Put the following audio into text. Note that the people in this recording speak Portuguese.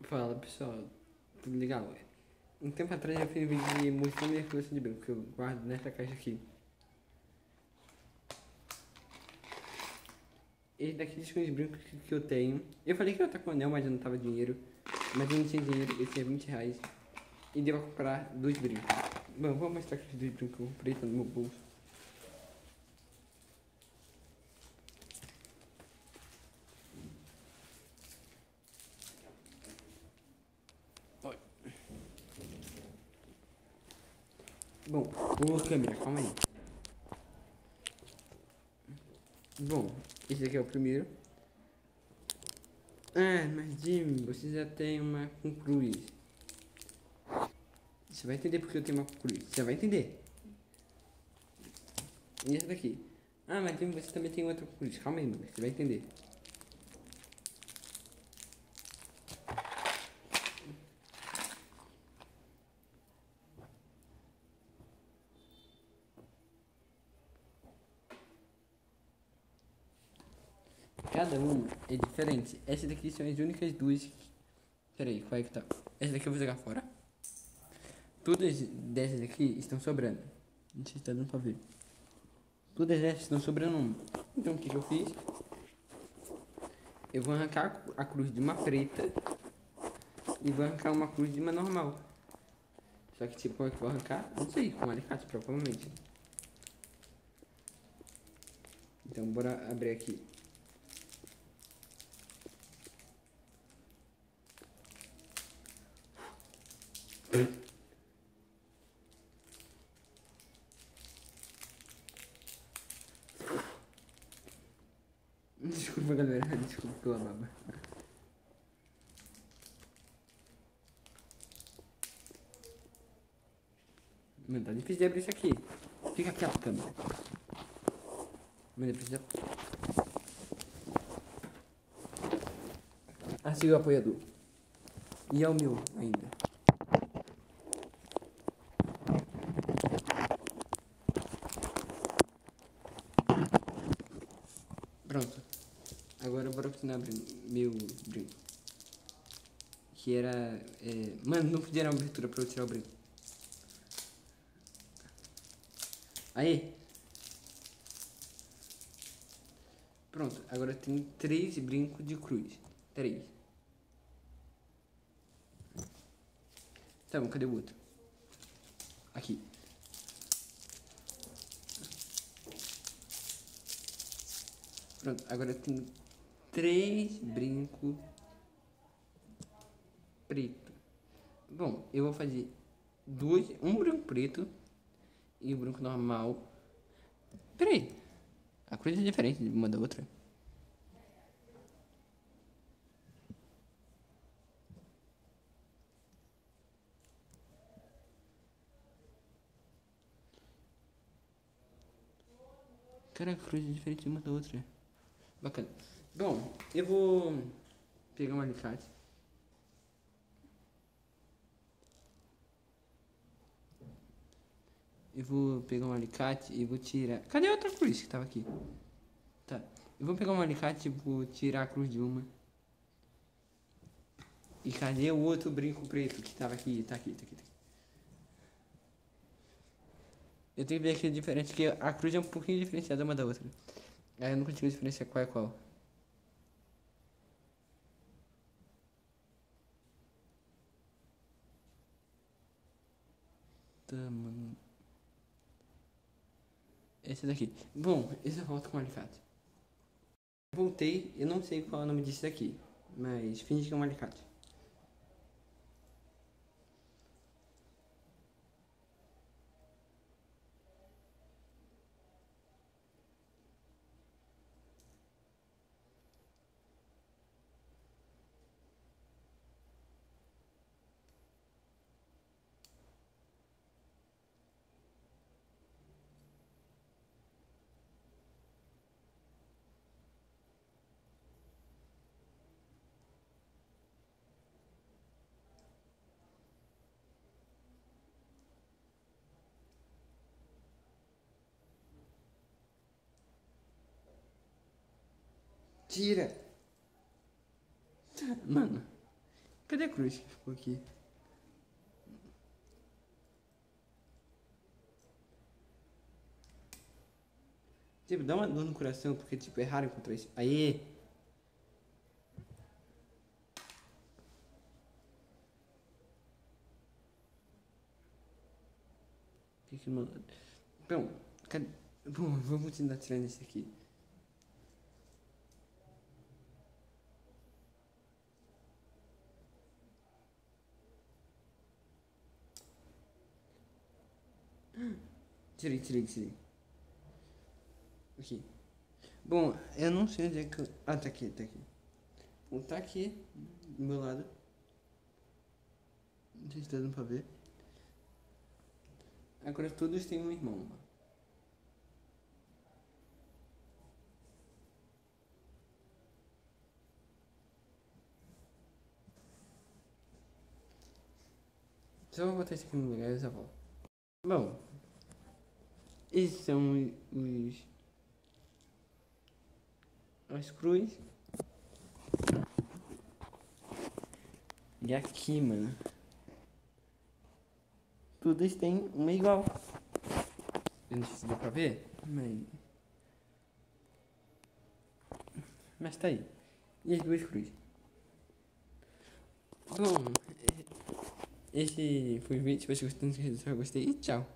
Fala pessoal, tudo legal? Um tempo atrás eu fiz um vídeo mostrando minha coleção de brinco que eu guardo nessa caixa aqui. Esse daqui são os brincos que eu tenho. Eu falei que eu ia estar com anel, mas eu não tava dinheiro. Mas eu não tinha dinheiro, esse é 20 reais. E deu pra comprar dois brincos. Bom, vou mostrar aqui os dois brincos que eu comprei, tá no meu bolso. Olha. Bom, ô câmera, calma aí. Bom, esse aqui é o primeiro. Ah, mas Jimmy, você já tem uma com cruz. Você vai entender porque eu tenho uma com cruz. Você vai entender. E esse daqui. Ah, mas Jimmy, você também tem outra com cruz. Calma aí, mano. Você vai entender. Cada uma é diferente. Essas daqui são as únicas duas. Pera aí, qual é que tá? Essa daqui eu vou jogar fora. Todas dessas aqui estão sobrando. Não sei se tá dando pra ver. Todas essas estão sobrando uma. Então o que eu fiz? Eu vou arrancar a cruz de uma preta e vou arrancar uma cruz de uma normal. Só que tipo, como é que eu vou arrancar? Não sei, com um alicate provavelmente. Então bora abrir aqui. Desculpa galera, desculpa pela baba. Mano, tá difícil de abrir isso aqui. Fica aqui a câmera. Mano, eu preciso... Assim o apoiador. E é o meu ainda. Pronto. Agora bora continuar abrindo meu brinco. Que era... Mano, não podia dar uma abertura pra eu tirar o brinco. Aí. Pronto, agora tem 3 brincos de cruz. 3. Tá bom, cadê o outro? Aqui. Pronto, agora tem 3 brincos preto. Bom, eu vou fazer um branco preto e um branco normal. Peraí, a cruz é diferente de uma da outra. Cara, a cruz é diferente de uma da outra. Bacana. Bom, eu vou pegar um alicate. Eu vou pegar um alicate e vou tirar... Cadê a outra cruz que tava aqui? Tá. Eu vou pegar um alicate e vou tirar a cruz de uma. E cadê o outro brinco preto que tava aqui? Tá aqui, tá aqui, tá aqui. Eu tenho que ver aqui a diferença, que a cruz é um pouquinho diferenciada uma da outra. Aí eu não consigo diferenciar qual é qual. Tá, mano. Esse daqui. Bom, esse eu volto com o alicate. Voltei, eu não sei qual é o nome disso daqui, mas finge que é um alicate. Tira! Mano, Cadê a cruz que ficou aqui? Tipo, dá uma dor no coração, porque, tipo, é raro encontrar isso. Aê! Que mano... Bom, cadê... Bom, vamos continuar tirando esse aqui. Tirei. Aqui. Bom, eu não sei onde é que eu... Ah, tá aqui. Bom, tá aqui, do meu lado. Não sei se tá dando pra ver. Agora todos têm um irmão. Só vou botar isso aqui no lugar e já volto. Bom, esses são as cruz. E aqui, mano. Todos têm uma igual. Eu não sei se deu pra ver, mas tá aí. E as duas cruzes. Bom, esse foi o vídeo. Se você gostou, eu gostei e tchau.